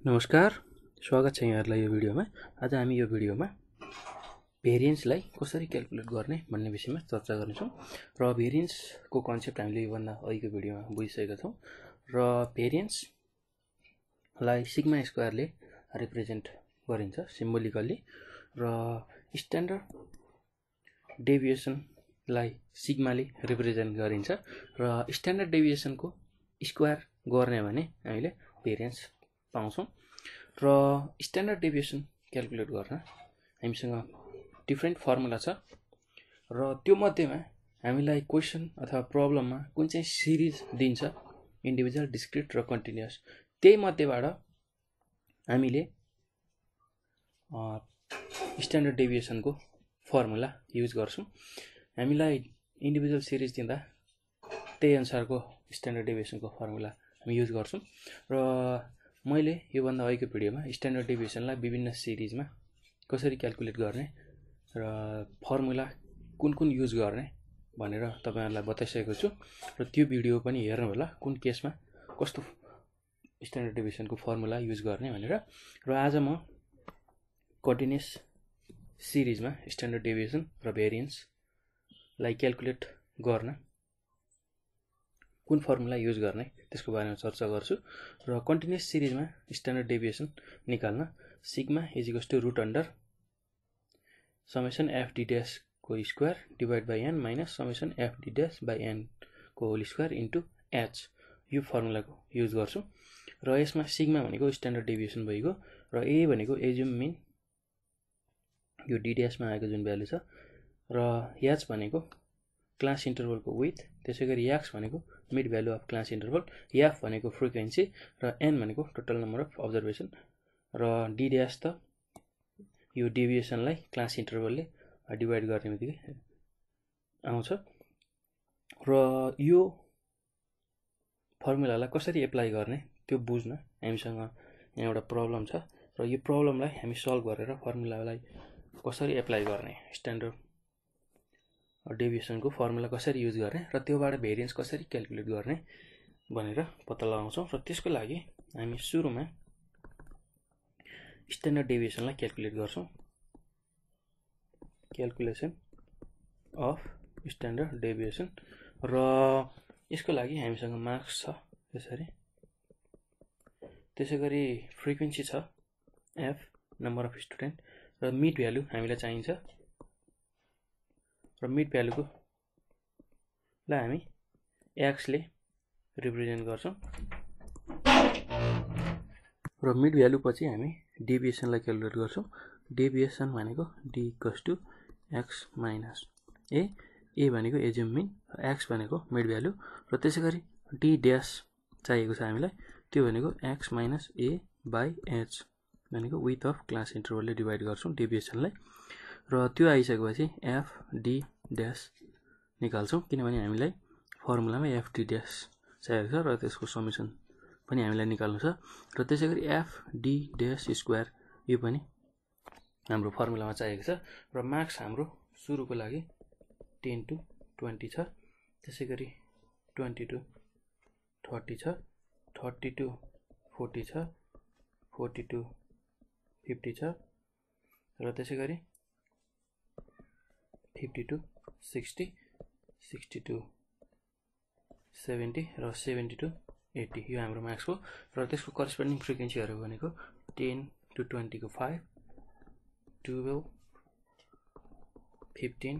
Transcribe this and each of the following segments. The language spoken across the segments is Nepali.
नमस्कार, स्वागत छ यहाँहरुलाई यो भिडियोमा। आज हामी यो भिडियोमा भेरिएन्सलाई कसरी क्याल्कुलेट गर्ने भन्ने विषयमा चर्चा गर्नेछौँ र भेरिएन्सको कन्सेप्ट हामीले योभन्दा अघिको भिडियोमा बुझिसकेका छौँ र भेरिएन्सलाई सिग्मा स्क्वायरले रिप्रेजेन्ट गरिन्छ सिम्बोलिकली र स्ट्यान्डर्ड डेभिएसनलाई सिग्माले रिप्रेजेन्ट गरिन्छ र स्ट्यान्डर्ड डेभिएसनको स्क्वायर गर्ने भने हामीले भेरिएन्स पाउँछौं र स्ट्यान्डर्ड डेभिएसन क्याल्कुलेट गर्न हामीसँग डिफरेन्ट फर्मुला छ र त्यो मध्येमा हामीलाई क्वेशन अथवा प्रब्लममा कुन चाहिँ सिरिज दिन्छ इन्डिभिजुअल, डिस्क्रिट र कन्टिन्युअस, त्यही मध्येबाट हामीले स्ट्यान्डर्ड डेभिएसनको फर्मुला युज गर्छौं। हामीलाई इन्डिभिजुअल सिरिज दिँदा त्यही अनुसारको स्ट्यान्डर्ड डेभिएसनको फर्मुला हामी युज गर्छौं र मैले योभन्दा अघिको भिडियोमा स्ट्यान्डर्ड डेभिएसनलाई विभिन्न सिरिजमा कसरी क्याल्कुलेट गर्ने र फर्मुला कुन युज गर्ने भनेर तपाईहरुलाई बताइसकेको छु र त्यो भिडियो पनि हेर्नु होला कुन केसमा कस्तो स्ट्यान्डर्ड डेभिएसनको फर्मुला युज गर्ने भनेर। र आज म कन्टिन्युअस सिरिजमा स्ट्यान्डर्ड डेभिएसन र भेरिएन्सलाई क्याल्कुलेट गर्न कुन फर्मुला युज गर्ने त्यसको बारेमा चर्चा गर्छु र कन्टिन्युअस सिरिजमा स्ट्यान्डर्ड डेभिएसन निकाल्न sigma is equals to root under summation f d dash को square divide by n minus summation f d dash by n को होल स्क्वायर इन्टु एच, यो फर्मुलाको युज गर्छु र यसमा सिग्मा भनेको स्ट्यान्डर्ड डेभिएसन भइगयो र ए भनेको एज्युम मिन यो डी ड्याशमा आएको जुन भ्यालु छ र एच भनेको क्लास इन्टरभलको विड्थ, त्यसैगरी एक्स भनेको mid value of class interval, f भनेको फ्रिक्वेन्सी र एन भनेको टोटल नम्बर अफ अब्जर्भेसन र डी ड्याश त यो डेभिएसनलाई क्लास इन्टरभलले डिभाइड गर्ने बित्तिकै आउँछ र यो फर्मुलालाई कसरी एप्लाई गर्ने त्यो बुझ्न हामीसँग यहाँ एउटा प्रब्लम छ र यो प्रब्लमलाई हामी सल्भ गरेर फर्मुलालाई कसरी एप्लाई गर्ने, स्ट्यान्डर्ड डेभिएसनको फर्मुला कसरी युज गर्ने र त्योबाट भेरिएन्स कसरी क्याल्कुलेट गर्ने भनेर पत्ता लगाउँछौं र त्यसको लागि हामी सुरुमा स्ट्यान्डर्ड डेभिएसनलाई क्याल्कुलेट गर्छौं। क्याल्कुलेसन अफ स्ट्यान्डर्ड डेभिएसन र यसको लागि हामीसँग मार्क्स छ त्यसैगरी फ्रिक्वेन्सी छ एफ नम्बर अफ स्टुडेन्ट र मिड भ्यालु हामीलाई चाहिन्छ र मिड भ्यालुको लाई हामी एक्स ले रिप्रेजेन्ट गर्छौं र मिड भ्यालु पछि हामी डेभिएसनलाई क्याल्कुलेट गर्छौं। डेभिएसन भनेको d equals to x minus a भनेको एज्युम मिन, एक्स भनेको मिड भ्यालु र त्यसैगरी डी ड्याश चाहिएको छ हामीलाई, त्यो भनेको x minus a by h भनेको विथ अफ क्लास इन्टरभलले डिभाइड गर्छौं डेभिएसनलाई र त्यो आइसकेपछि एफ डी ड्याश निकाल्छौं किनभने हामीलाई फर्मुलामा एफ डी ड्याश चाहिएको छ र त्यसको समेसन पनि हामीलाई निकाल्नु छ र त्यसैगरी एफ डी ड्याश स्क्वायर यो पनि हाम्रो फर्मुलामा चाहिएको छ र मार्क्स हाम्रो सुरुको लागि 10 to 20 छ, त्यसैगरी 20 to 30 छ, 30 to 40 छ, 40 to 50 छ र त्यसैगरी 50 to 60, 60 to 70 र 70 to 80 यो हाम्रो मार्क्स हो र त्यसको करेस्पोन्डिङ फ्रिक्वेन्सीहरु भनेको 10 to 20 को 5, 12, 15,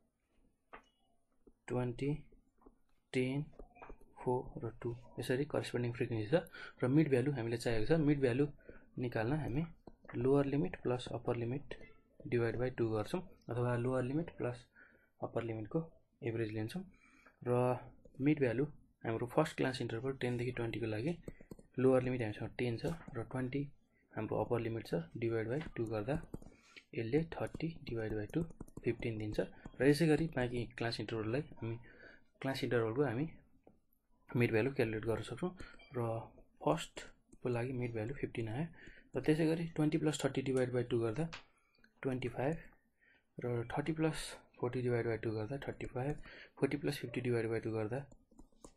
20, 10, 4 र 2 यसरी करेस्पोन्डिङ फ्रिक्वेन्सी छ र मिड भ्यालु हामीले चाहिएको छ। मिड भ्यालु निकाल्न हामी lower limit plus upper limit divide by 2 गर्छौं अथवा लोअर लिमिट प्लस अप्पर लिमिटको एभरेज लिन्छौं र मिड भ्यालु हाम्रो फर्स्ट क्लास इन्टरभल 10 देखि 20 को लागि लोअर लिमिट हामीसँग 10 छ र 20 हाम्रो अप्पर लिमिट छ, डिवाइड बाइ 2 गर्दा यसले 30 डिवाइड बाइ 2 15 दिन्छ र यसैगरी बाँकी क्लास इन्टरभलको हामी मिड भ्यालु क्याल्कुलेट गर्न सक्छौं र फर्स्ट को लागि मिड भ्यालु 15 आयो र त्यसैगरी 20 प्लस 30 डिवाइड बाइ 2 गर्दा 25 र 30 प्लस 40 डिवाइड बाइ 2 गर्दा 35, 40 प्लस 50 डिवाइड बाइ 2 गर्दा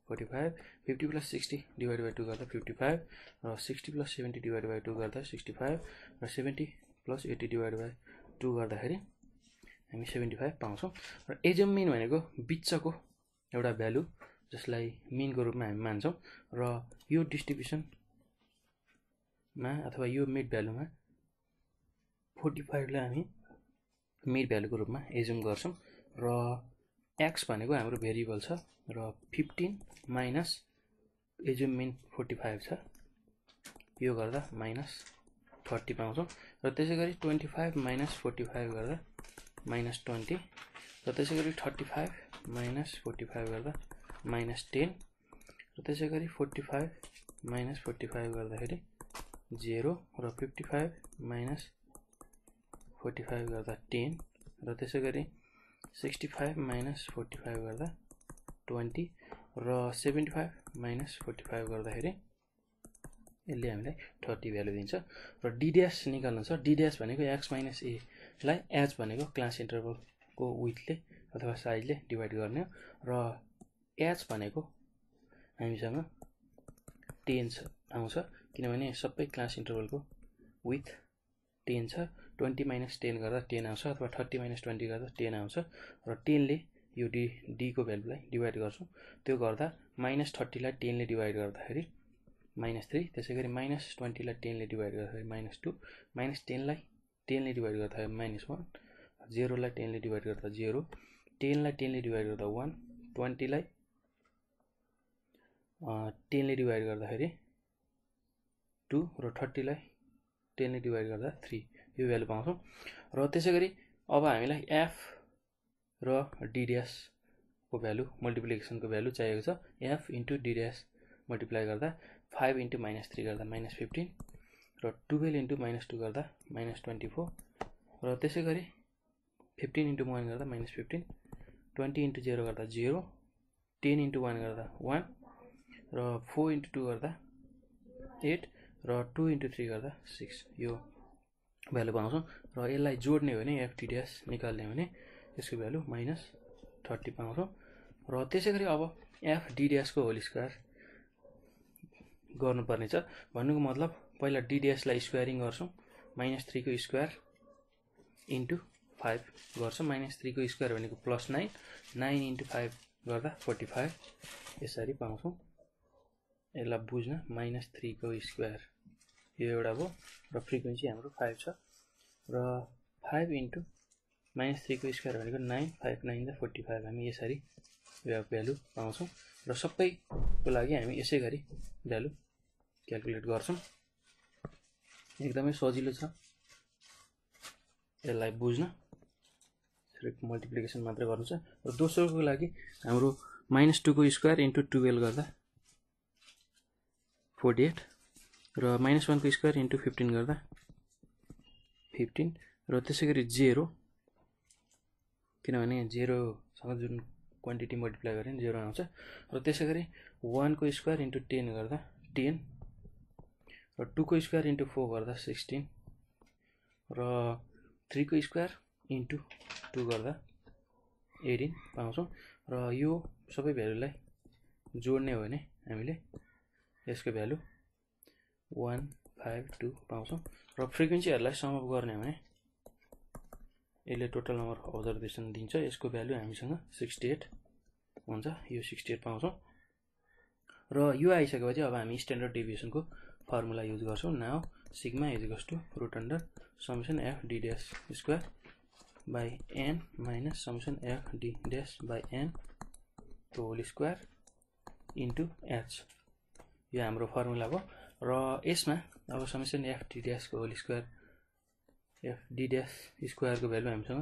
45 50 + 60 डिवाइड बाइ 2 गर्दा 55 र 60 + 70 डिवाइड बाइ 2 गर्दा 65 र 70 + 80 डिवाइड बाइ 2 गर्दाखेरि हामी 75 पाउँछौँ र एजम मिन भनेको बिचको एउटा भ्यालु जसलाई मिनको रूपमा हामी मान्छौँ र यो डिस्ट्रिब्युसनमा अथवा यो मिड भ्यालुमा 45 लाई हामी मिड भ्यालुको रूपमा एज्युम गर्छौँ र x भनेको हाम्रो भेरिएबल छ र 15 माइनस एज्युम मिन 45 छ यो गर्दा -30 पाउँछौँ र त्यसैगरी 25 माइनस 45 गर्दा -20 र त्यसैगरी 35 माइनस 45 गर्दा -10 र त्यसैगरी 45 माइनस 45 गर्दाखेरि 0 र 55 माइनस 45 गर्दा 10 र त्यसैगरी 65 माइनस 45 गर्दा 20 र 75 माइनस 45 गर्दाखेरि यसले हामीलाई 30 भ्यालु दिन्छ र d ड्याश निकाल्नु छ। d ड्याश भनेको x माइनस a लाई h भनेको क्लास इन्टरभलको विड्थले अथवा साइजले डिभाइड गर्ने र h भनेको हामीसँग 10 आउँछ किनभने सबै क्लास इन्टरभलको विथ 10 छ। 20 माइनस 10 गर्दा 10 आउँछ अथवा 30 माइनस 20 गर्दा 10 आउँछ र 10 ले यो d को भ्यालुलाई डिभाइड गर्छौँ त्यो गर्दा -30 लाई 10 ले डिभाइड गर्दाखेरि -3 त्यसैगरी -20 लाई 10 ले डिभाइड गर्दाखेरि -2 -10 लाई 10 ले डिभाइड गर्दाखेरि -1 0 लाई 10 ले डिभाइड गर्दा 0 10 लाई 10 ले डिभाइड गर्दा 1 20 लाई 10 ले डिभाइड गर्दाखेरि 2 र 30 लाई 10 ले डिभाइड गर्दा 3 यो भ्यालु पाउँछौँ र त्यसैगरी अब हामीलाई f र d ड्याश को भ्यालु मल्टिप्लिकेसनको भ्यालु चाहिएको छ। f into d dash multiply गर्दा 5 इन्टु -3 गर्दा -15 र 12 इन्टु -2 गर्दा -24 र त्यसैगरी 15 इन्टु 1 गर्दा -15 20 इन्टु 0 गर्दा 0 10 इन्टु 1 गर्दा 1 र 4 इन्टु 2 गर्दा 8 र 2 इन्टु 3 गर्दा 6 यो भ्यालु पाउँछौँ र यसलाई जोड्ने हो भने f d ड्याश निकाल्ने हो भने यसको भ्यालु -30 पाउँछौँ र त्यसैगरी अब f d ड्याश को होल स्क्वायर गर्नुपर्ने छ। भन्नुको मतलब पहिला d ड्याश लाई स्क्वायरिङ गर्छौँ -3 को स्क्वायर इन्टु 5 गर्छौँ -3 को स्क्वायर भनेको +9 9 इन्टु 5 गर्दा 45 यसरी पाउँछौँ। यसलाई बुझ्न -3 को स्क्वायर यो एउटा हो र फ्रिक्वेन्सी हाम्रो 5 छ र 5 इन्टु -3 को स्क्वायर भनेको 9 5 9 45 हामी यसरी भ्यालु पाउँछौँ र सबैको लागि हामी यसै गरी भ्यालु क्याल्कुलेट गर्छौँ। एकदमै सजिलो छ यसलाई बुझ्न सिर्फ मल्टिप्लिकेसन मात्र गर्नु छ र दोस्रोको लागि हाम्रो -2 को स्क्वायर इन्टु 12 गर्दा 48 र -1 को स्क्वायर इन्टु 15 गर्दा 15 र त्यसैगरी 0 किनभने 0 सँग जुन क्वान्टिटी मल्टिप्लाई गरे 0 आउँछ र त्यसैगरी 1 को स्क्वायर इन्टु 10 गर्दा 10 र 2 को स्क्वायर इन्टु 4 गर्दा 16 र 3 को स्क्वायर इन्टु 2 गर्दा 18 पाउँछौँ र यो सबै भ्यालुलाई जोड्ने हो भने हामीले यसको भ्यालु 152 पाउँछौँ र फ्रिक्वेन्सीहरूलाई सम अप गर्ने हो भने यसले टोटल नम्बर अफ अब्जर्भेसन दिन्छ। यसको भ्यालु हामीसँग 68 हुन्छ यो 68 पाउँछौँ र यो आइसकेपछि अब हामी स्ट्यान्डर्ड डेभिएसनको फर्मुला युज गर्छौँ। Now sigma is equals to root under summation f d dash square by n minus summation f d dash by n तो होल स्क्वायर इन्टु h यो हाम्रो फर्मुला हो र यसमा अब समेसन f d ड्याश को whole square f d dash square को भ्यालु हामीसँग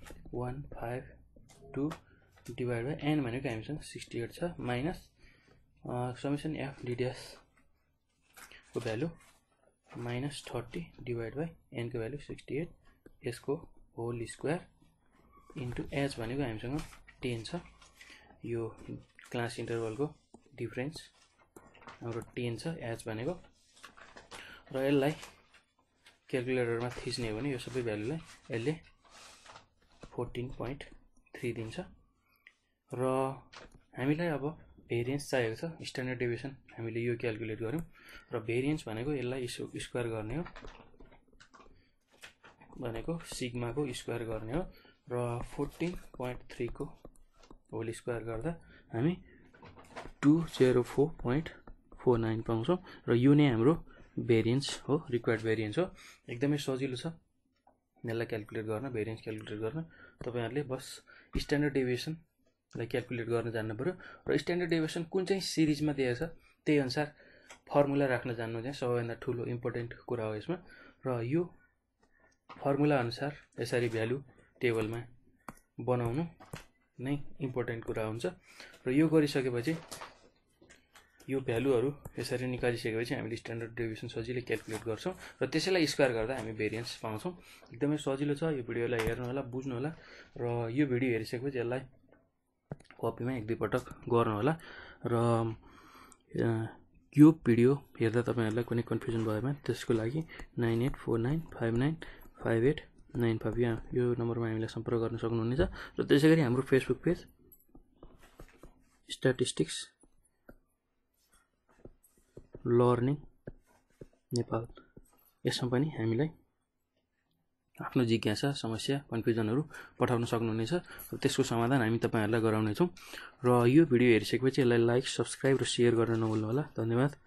152 डिवाइड बाई n भनेको हामीसँग 68 छ minus summation f d dash को भ्यालु -30 डिवाइड बाई n को भ्यालु 68 यसको होल स्क्वायर इन्टु h भनेको हामीसँग 10 छ यो क्लास इन्टरभलको डिफरेन्स हाम्रो 10 छ h भनेको र यसलाई क्याल्कुलेटरमा थिच्ने हो भने यो सबै भ्यालुलाई यसले 14.3 दिन्छ र हामीलाई अब भेरिएन्स चाहिएको छ स्ट्यान्डर्ड डेभिएसन हामीले यो क्याल्कुलेट गऱ्यौँ र भेरिएन्स भनेको यसलाई स्क्वायर गर्ने हो भनेको सिग्माको स्क्वायर गर्ने हो र 14.3 को होल स्क्वायर गर्दा हामी 204.49 पाउँछौँ र यो नै हाम्रो भेरिएन्स हो रिक्वायर्ड भेरिएन्स हो एकदमै सजिलो छ यसलाई क्याल्कुलेट गर्न भेरिएन्स क्याल्कुलेट गर्न तपाईहरुले बस स्ट्यान्डर्ड डेभिएसनलाई क्याल्कुलेट गर्न जान्नु पर्यो र स्ट्यान्डर्ड डेभिएसन कुन चाहिँ सिरिजमा दिएको छ त्यही अनुसार फर्मुला राख्न जान्नु चाहिँ सबैभन्दा ठुलो इम्पोर्टेन्ट कुरा हो यसमा र यो फर्मुला अनुसार यसरी भ्यालु टेबलमा बनाउनु नै इम्पोर्टेन्ट कुरा हुन्छ र यो गरिसकेपछि यो भ्यालुहरु यसरी निकालिसकेपछि हामीले स्ट्यान्डर्ड डेभिएसन सजिलै क्याल्कुलेट गर्छौं र त्यसैलाई स्क्वायर गर्दा हामी भेरिएन्स पाउँछौं एकदमै सजिलो छ यो भिडियोलाई हेर्नु होला बुझ्नु होला र यो भिडियो हेरिसकेपछि यसलाई कपीमा एक दुई पटक गर्नु होला र यो भिडियो हेर्दा तपाईहरुलाई कुनै कन्फ्युजन भएमा त्यसको लागि 9849595895 यो नम्बरमा हामीलाई सम्पर्क गर्न सक्नुहुनेछ र त्यसैगरी हाम्रो Facebook page statistics learning Nepal यसमा पनि हामीलाई आफ्नो जिज्ञासा समस्या कन्फ्युजनहरु पठाउन सक्नुहुनेछ र त्यसको समाधान हामी तपाईहरुलाई गराउने छौं र यो भिडियो हेरिसकेपछि यसलाई लाइक सब्स्क्राइब र शेयर गर्न नभुल्नु होला धन्यवाद।